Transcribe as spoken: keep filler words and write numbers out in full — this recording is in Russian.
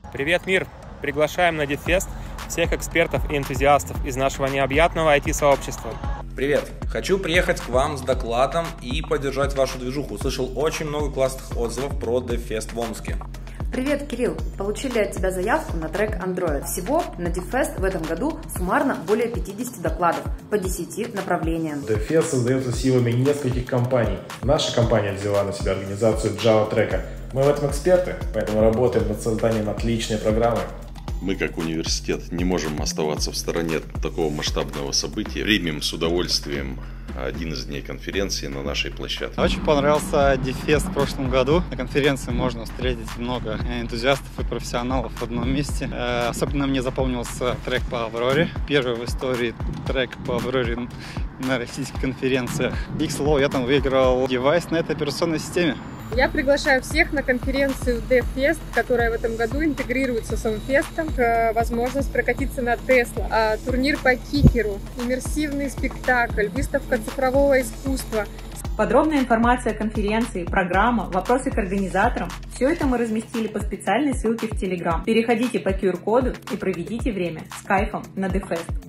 Привет, мир! Приглашаем на DevFest всех экспертов и энтузиастов из нашего необъятного ай ти-сообщества. Привет! Хочу приехать к вам с докладом и поддержать вашу движуху. Услышал очень много классных отзывов про DevFest в Омске. Привет, Кирилл! Получили от тебя заявку на трек Android. Всего на DevFest в этом году суммарно более пятидесяти докладов по десяти направлениям. DevFest создается силами нескольких компаний. Наша компания взяла на себя организацию Java трека. Мы в этом эксперты, поэтому работаем над созданием отличной программы. Мы, как университет, не можем оставаться в стороне от такого масштабного события. Примем с удовольствием один из дней конференции на нашей площадке. Очень понравился DevFest в прошлом году. На конференции можно встретить много энтузиастов и профессионалов в одном месте. Особенно мне запомнился трек по Авроре. Первый в истории трек по Авроре на российских конференциях. И, к слову, я там выиграл девайс на этой операционной системе. Я приглашаю всех на конференцию DevFest, которая в этом году интегрируется с Омфестом. Возможность прокатиться на Tesla, турнир по кикеру, иммерсивный спектакль, выставка цифрового искусства. Подробная информация о конференции, программа, вопросы к организаторам – все это мы разместили по специальной ссылке в Telegram. Переходите по ку ар коду и проведите время с кайфом на DevFest.